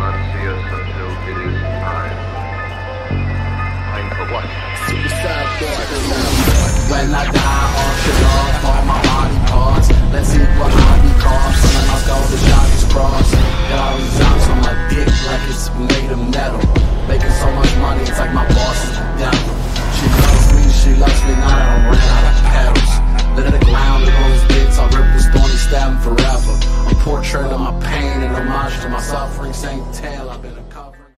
not see us until it is time. Time for what? Suicide boy. When I die.